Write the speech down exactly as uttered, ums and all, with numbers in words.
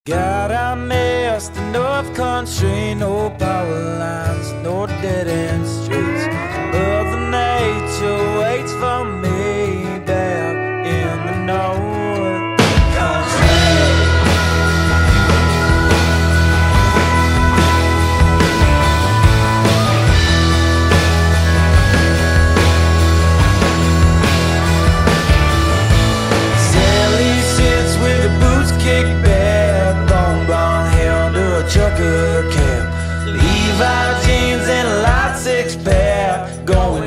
God, I miss the North Country, no power lines, no dead-end streets. Mother Nature waits for me back in the North Country. Sally sits with her boots kicked back, long blonde hair under a trucker cap, Levi jeans and a light six pack, going